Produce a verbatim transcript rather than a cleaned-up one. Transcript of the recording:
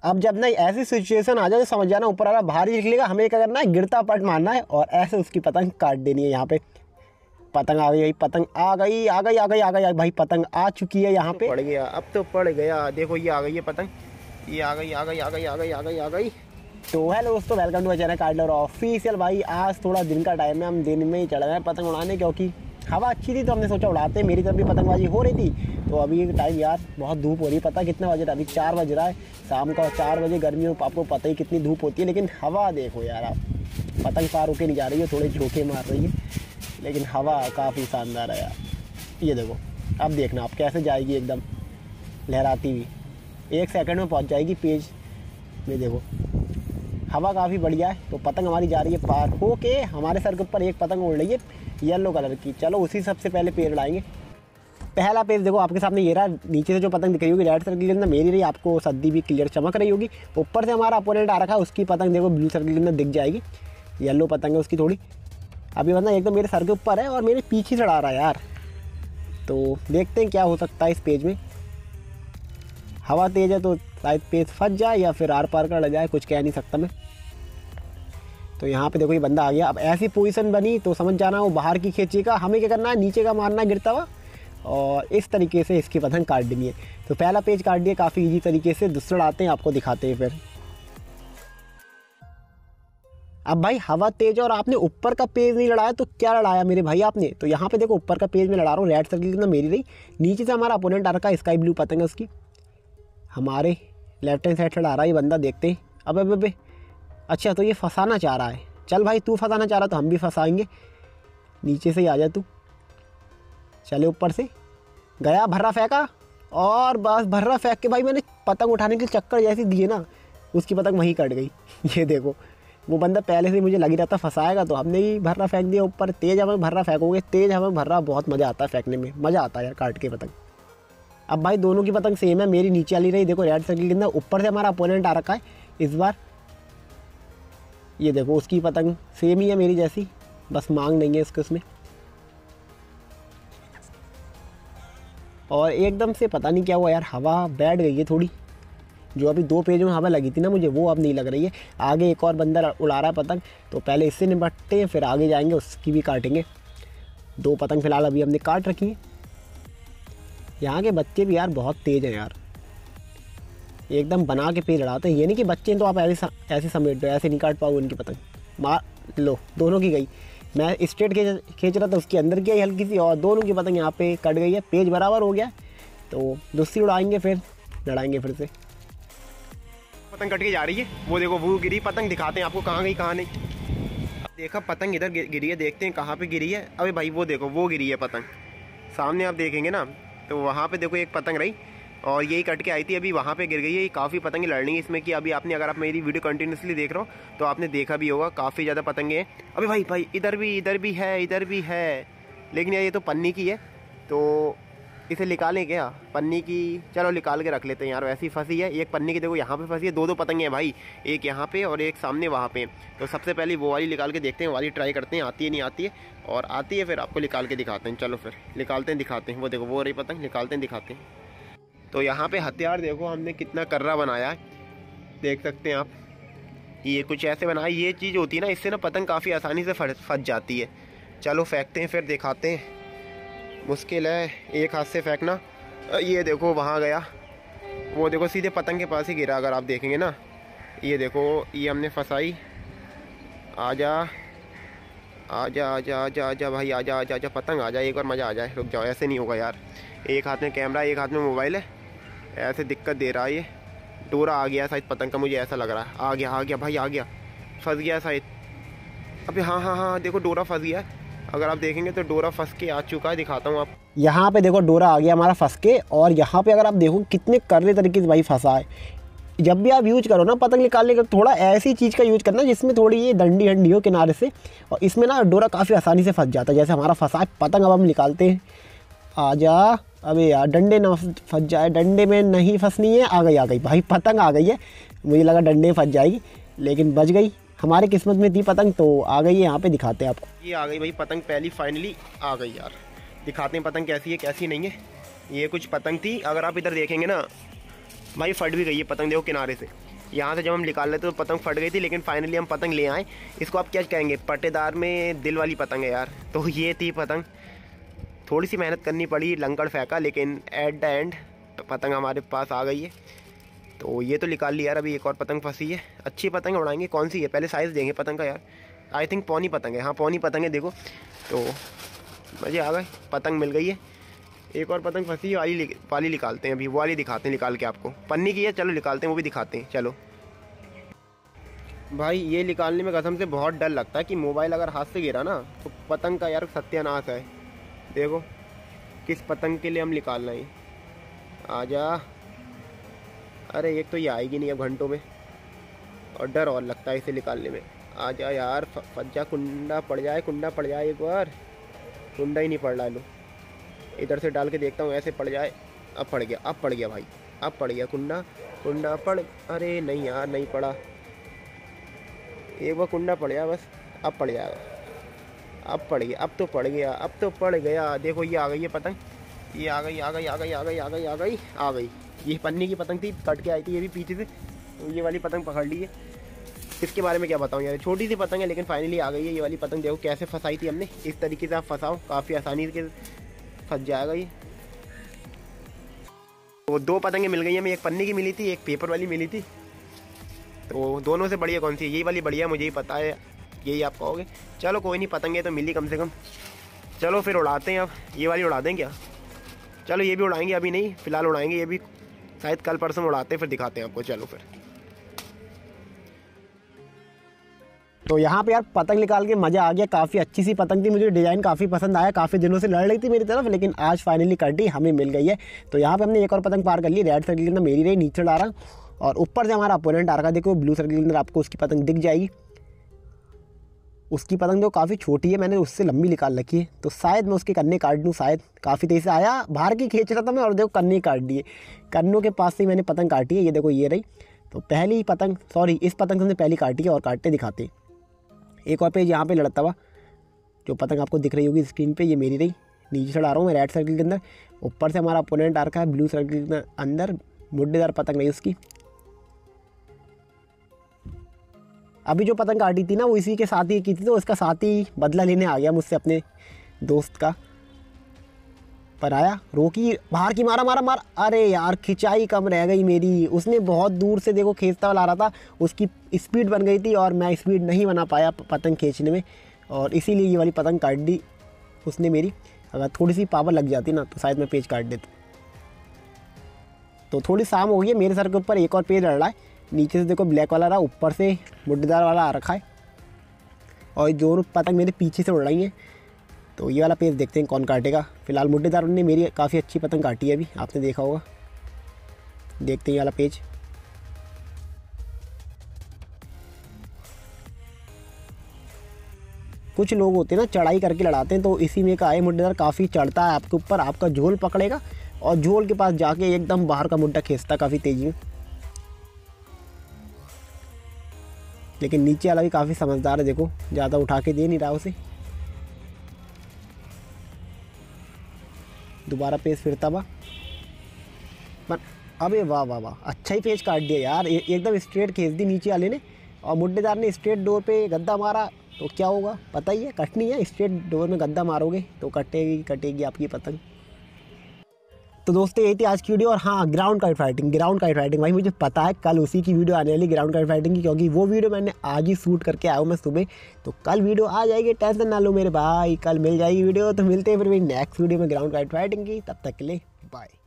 अब जब ना ऐसी सिचुएशन आ जाए तो समझ जाना ऊपर वाला बाहर ही निकलेगा, हमें क्या करना है, गिरता पट मारना है और ऐसे उसकी पतंग काट देनी है। यहाँ पे पतंग आ गई भाई, पतंग आ गई आ गई आ गई आ गई भाई, पतंग आ चुकी है यहाँ पे। पड़ गया, अब तो पड़ गया, देखो ये आ गई है पतंग, ये आ गई आ गई आ गई आ गई आ गई आ गई। तो हेलो दोस्तों, welcome to my channel card lover official. भाई आज थोड़ा दिन का टाइम है, हम दिन में ही चढ़ गए पतंग उड़ाने क्योंकि हवा अच्छी थी तो हमने सोचा उड़ाते हैं। मेरी तरफ भी पतंगबाजी हो रही थी। तो अभी टाइम यार बहुत धूप हो रही है, पता कितना बज रहा है, अभी चार बज रहा है शाम का। चार बजे गर्मी में आपको पता ही कितनी धूप होती है, लेकिन हवा देखो यार, आप पतंग पार होके नहीं जा रही है, थोड़े झोंके मार रही है, लेकिन हवा काफ़ी शानदार है यार। ये देखो, अब देखना आप कैसे जाएगी एकदम लहराती हुई, एक सेकंड में पहुंच जाएगी पेज में। देखो हवा काफ़ी बढ़िया है। तो पतंग हमारी जा रही है पार होके, हमारे सर के ऊपर एक पतंग उड़ रही है येलो कलर की। चलो उसी सबसे पहले पेड़ उड़ाएंगे। पहला पेज देखो आपके सामने ये रहा, नीचे से जो पतंग दिख रही होगी रेड सर्कल के अंदर मेरी रही, आपको सद्दी भी क्लियर चमक रही होगी। ऊपर से हमारा अपोनेंट आ रखा है, उसकी पतंग देखो ब्लू सर्कल के अंदर दिख जाएगी, येलो पतंग है उसकी थोड़ी। अभी मतलब एकदम मेरे सर के ऊपर है और मेरे पीछे चढ़ा रहा है यार। तो देखते हैं क्या हो सकता है इस पेज में। हवा तेज है तो शायद पेज फंस जाए या फिर आर पार कर जाए, कुछ कह नहीं सकता मैं। तो यहाँ पे देखो ये बंदा आ गया। अब ऐसी पोजीशन बनी तो समझ जाना वो बाहर की खींचेगा, हमें क्या करना है नीचे का मारना है गिरता हुआ, और इस तरीके से इसकी पतंग काट देनी है। तो पहला पेज काट दिया काफ़ी इजी तरीके से, दूसरा आते हैं आपको दिखाते हैं फिर। अब भाई हवा तेज और आपने ऊपर का पेज नहीं लड़ाया तो क्या लड़ाया मेरे भाई आपने। तो यहाँ पे देखो ऊपर का पेज में लड़ा रहा हूँ, रेड सर्कल के अंदर मेरी रही, नीचे से हमारा अपोनेंट आ रखा है, स्काई ब्लू पतंग है उसकी, हमारे लेफ्ट हैंड साइड से लड़ा रहा है ये बंदा। देखते हैं। अब अब अब अच्छा तो ये फंसाना चाह रहा है, चल भाई तू फंसाना चाह रहा तो हम भी फंसाएंगे, नीचे से ही आ जा तू। चले ऊपर से गया, भर्रा फेंका और बस भर्रा फेंक के भाई मैंने पतंग उठाने के चक्कर जैसे दिए ना, उसकी पतंग वहीं कट गई। ये देखो वो बंदा पहले से मुझे लग ही रहा था फंसाएगा, तो हमने ही भर्रा फेंक दिया ऊपर। तेज़ हमें भर्रा फेंकोगे, तेज़ हमें भर्रा बहुत मज़ा आता है फेंकने में, मज़ा आता है यार काट के पतंग। अब भाई दोनों की पतंग सेम है, मेरी नीचे वाली रही देखो रेड सर्कल के अंदर, ऊपर से हमारा अपोनेंट आ रखा है इस बार। ये देखो उसकी पतंग सेम ही है मेरी जैसी, बस मांग नहीं है इसके उसमें। और एकदम से पता नहीं क्या हुआ यार, हवा बैठ गई है थोड़ी, जो अभी दो पेजों में हवा लगी थी ना मुझे, वो अब नहीं लग रही है। आगे एक और बंदा उड़ा रहा है पतंग, तो पहले इससे निपटते हैं फिर आगे जाएंगे, उसकी भी काटेंगे। दो पतंग फिलहाल अभी हमने काट रखी है। यहाँ के बच्चे भी यार बहुत तेज़ हैं यार, एकदम बना के पेड़ लड़ाते हैं। ये नहीं कि बच्चे तो आप ऐसे ऐसे समेट दो, ऐसे नहीं काट पाओ उनकी पतंग। मार लो, दोनों की गई। मैं स्ट्रेट खींच खींच रहा था, उसके अंदर की आई हल्की सी, और दोनों की पतंग यहाँ पे कट गई है, पेज बराबर हो गया। तो दूसरी उड़ाएंगे फिर लड़ाएंगे फिर से। पतंग कट के जा रही है, वो देखो वो गिरी पतंग, दिखाते हैं आपको कहाँ गई कहाँ नहीं। देखा पतंग इधर गिरी है, देखते हैं कहाँ पे गिरी है। अबे भाई वो देखो वो गिरी है पतंग, सामने आप देखेंगे ना, तो वहाँ पे देखो एक पतंग रही और यही कट के आई थी, अभी वहाँ पे गिर गई है। ये काफ़ी पतंगे लड़नी है इसमें कि अभी आपने, अगर आप मेरी वीडियो कंटिन्यूसली देख रहे हो तो आपने देखा भी होगा, काफ़ी ज़्यादा पतंगे हैं। अबे भाई भाई इधर भी इधर भी है इधर भी है, लेकिन यार ये तो पन्नी की है, तो इसे निकालें क्या पन्नी की। चलो निकाल के रख लेते हैं यार, वैसी फंसी है एक पन्नी की, देखो यहाँ पे फंसी है। दो दो पतंगे हैं भाई, एक यहाँ पे और एक सामने वहाँ पे। तो सबसे पहले वो वाली निकाल के देखते हैं, वाली ट्राई करते हैं आती है नहीं आती है, और आती है फिर आपको निकाल के दिखाते हैं। चलो फिर निकालते हैं दिखाते हैं। वो देखो वो रही पतंग, निकालते हैं दिखाते हैं। तो यहाँ पे हथियार देखो हमने कितना कर्रा बनाया है, देख सकते हैं आप। ये कुछ ऐसे बनाया, ये चीज़ होती है ना, इससे ना पतंग काफ़ी आसानी से फंस जाती है। चलो फेंकते हैं फिर दिखाते हैं, मुश्किल है एक हाथ से फेंकना। ये देखो वहाँ गया, वो देखो सीधे पतंग के पास ही गिरा, अगर आप देखेंगे ना। ये देखो ये हमने फंसाई, आजा आजा आजा आजा आजा भाई आजा आजा आजा पतंग आजा, एक बार मज़ा आ जाए। रुक जाओ, ऐसे नहीं होगा यार, एक हाथ में कैमरा एक हाथ में मोबाइल है, ऐसे दिक्कत दे रहा है। ये डोरा आ गया शायद पतंग का, मुझे ऐसा लग रहा है। आ गया आ गया भाई आ गया, फंस गया शायद। अबे हाँ हाँ हाँ देखो डोरा फंस गया है, अगर आप देखेंगे तो डोरा फंस के आ चुका है, दिखाता हूँ आप। यहाँ पे देखो डोरा आ गया हमारा फंस के, और यहाँ पे अगर आप देखो कितने कर्रे तरीके से भाई फंसा है। जब भी आप यूज करो ना पतंग निकालने का, थोड़ा ऐसी चीज़ का यूज करना जिसमें थोड़ी ये डंडी हंडी हो किनारे से, और इसमें ना डोरा काफ़ी आसानी से फंस जाता है। जैसे हमारा फंसा है पतंग, अब हम निकालते हैं। आजा, अबे यार डंडे ना फंस जाए, डंडे में नहीं फंसनी है। आ गई आ गई भाई पतंग आ गई है, मुझे लगा डंडे में फंस जाएगी लेकिन बच गई, हमारे किस्मत में थी पतंग, तो आ गई है। यहाँ पे दिखाते हैं आपको, ये आ गई भाई पतंग, पहली फाइनली आ गई यार। दिखाते हैं पतंग कैसी है कैसी नहीं है। ये कुछ पतंग थी, अगर आप इधर देखेंगे ना भाई फट भी गई है पतंग, देखो किनारे से यहाँ से जब हम निकाल रहे थे तो पतंग फट गई थी, लेकिन फाइनली हम पतंग ले आए। इसको आप क्या कहेंगे, पट्टेदार में दिल वाली पतंग है यार। तो ये थी पतंग, थोड़ी सी मेहनत करनी पड़ी, लंकड़ फेंका, लेकिन एट द एंड पतंग हमारे पास आ गई है। तो ये तो निकाल ली यार। अभी एक और पतंग फंसी है, अच्छी पतंग उड़ाएंगे। कौन सी है पहले साइज़ देंगे पतंग का यार। आई थिंक पौनी पतंग है, हाँ पौनी पतंग है। देखो तो मज़े आ गए, पतंग मिल गई है। एक और पतंग फंसी है, वाली वाली निकालते हैं अभी, वो वाली दिखाते हैं निकाल के आपको। पन्नी की है, चलो निकालते हैं, वो भी दिखाते हैं चलो। भाई ये निकालने में कसम से बहुत डर लगता है कि मोबाइल अगर हाथ से गिरा ना तो पतंग का यार सत्यानाश है। देखो किस पतंग के लिए हम निकाल रहे हैं, आजा। अरे एक तो ये आएगी नहीं अब घंटों में, और डर और लगता है इसे निकालने में। आजा यार, फंस जा, कुंडा पड़ जाए, कुंडा पड़ जाए एक बार। कुंडा ही नहीं पड़ रहा है, लो इधर से डाल के देखता हूँ, ऐसे पड़ जाए। अब पड़ गया, अब पड़ गया भाई, अब पड़ गया कुंडा। कुंडा पड़, अरे नहीं यार नहीं पड़ा, एक बार कुंडा पड़ गया बस। अब पड़ जाएगा, अब पड़ गया, अब तो पड़ गया, अब तो पड़ गया। देखो ये आ गई है पतंग, ये आ गई आ गई आ गई आ गई आ गई आ गई आ गई। ये पन्नी की पतंग थी, कट के आई थी ये भी पीछे से, तो ये वाली पतंग पकड़ ली है। इसके बारे में क्या बताऊँ यार, छोटी सी पतंग है लेकिन फाइनली आ गई है ये वाली पतंग। देखो कैसे फंसाई थी हमने, इस तरीके से आप फंसाओ, काफ़ी आसानी से फंस जाएगा ये। तो दो पतंगें मिल गई हमें, एक पन्नी की मिली थी, एक पेपर वाली मिली थी। तो दोनों से बढ़िया कौन सी है, यही वाली बढ़िया, मुझे ही पता है, यही आप कहोगे। चलो कोई नहीं, पतंगे तो मिली कम से कम। चलो फिर उड़ाते हैं, अब ये वाली उड़ा दें क्या। चलो ये भी उड़ाएंगे, अभी नहीं फिलहाल उड़ाएंगे ये भी, शायद कल परसों उड़ाते हैं, फिर दिखाते हैं आपको। चलो फिर तो यहाँ पे यार पतंग निकाल के मज़ा आ गया। काफ़ी अच्छी सी पतंग थी, मुझे डिज़ाइन काफ़ी पसंद आया। काफ़ी दिनों से लड़ रही थी मेरी तरफ, लेकिन आज फाइनली कटी, हमें मिल गई है। तो यहाँ पे हमने एक और पतंग पार कर ली। रेड सर्कल के अंदर मेरी रही, नीचे आ रहा, और ऊपर से हमारा अपोनेंट आ रहा। देखो ब्लू सर्कल के अंदर आपको उसकी पतंग दिख जाएगी। उसकी पतंग तो काफ़ी छोटी है, मैंने उससे लंबी निकाल रखी है, तो शायद मैं उसके कन्ने काट दूँ। शायद काफ़ी तेज़ी से आया, बाहर की खींच रहा था मैं, और देखो कन्ने काट दिए। कन्नों के पास से मैंने पतंग काटी है, ये देखो ये रही। तो पहली पतंग, सॉरी इस पतंग से हमने पहली काटी है, और काटते दिखाते। एक और पेज यहाँ पे लड़ता हुआ, जो पतंग आपको दिख रही होगी स्क्रीन पे, ये मेरी रही। नीचे चढ़ा रहा हूँ मैं रेड सर्कल के अंदर, ऊपर से हमारा अपोनेंट आ रखा है ब्लू सर्कल के अंदर। मुड्डेदार पतंग नहीं उसकी। अभी जो पतंग काटी थी ना वो इसी के साथ ही की थी, तो इसका साथ ही बदला लेने आ गया मुझसे अपने दोस्त का। पर आया, रोकी, बाहर की, मारा मारा मारा। अरे यार खिंचाई कम रह गई मेरी, उसने बहुत दूर से देखो खींचता हुआ ला रहा था, उसकी स्पीड बन गई थी और मैं स्पीड नहीं बना पाया पतंग खींचने में, और इसीलिए ये वाली पतंग काट दी उसने मेरी। अगर थोड़ी सी पावर लग जाती ना तो शायद मैं पेज काट देता। तो थोड़ी शाम हो गई है, मेरे सर के ऊपर एक और पेज लड़ रहा है। नीचे से देखो ब्लैक वाला रहा, ऊपर से मुड्डेदार वाला आ रखा है, और दोनों पतंग मेरे पीछे से उड़ रही हैं। तो ये वाला पेज देखते हैं कौन काटेगा। फिलहाल मुड्डेदार ने मेरी काफ़ी अच्छी पतंग काटी है, अभी आपने देखा होगा। देखते हैं ये वाला पेज। कुछ लोग होते हैं ना चढ़ाई करके लड़ाते हैं, तो इसी में का है मुड्डेदार काफ़ी चढ़ता है आपके ऊपर, आपका झोल पकड़ेगा और झोल के पास जाके एकदम बाहर का मुड्डा खींचता काफ़ी तेजी में। लेकिन नीचे वाला भी काफ़ी समझदार है, देखो ज़्यादा उठा के दे नहीं रहा उसे। दोबारा पेज फिरता हुआ, पर अबे वाह वाह वाह, अच्छा ही पेज काट दिया यार, ए, एकदम स्ट्रेट खींच दी नीचे वाले ने, और मुड्डेदार ने स्ट्रेट डोर पे गद्दा मारा। तो क्या होगा पता ही है, कटनी है। स्ट्रेट डोर में गद्दा मारोगे तो कटेगी कटेगी आपकी पतंग। तो दोस्तों यही थी आज की वीडियो। और हाँ, ground kite fighting, ground kite fighting भाई मुझे पता है कल उसी की वीडियो आने वाली, ग्राउंड काइट फाइटिंग की, क्योंकि वो वीडियो मैंने आज ही शूट करके आया हूँ मैं सुबह। तो कल वीडियो आ जाएगी, टेंशन ना लो मेरे भाई, कल मिल जाएगी वीडियो। तो मिलते हैं फिर नेक्स्ट वीडियो में ग्राउंड काइट फाइटिंग की, तब तक के लिए बाय।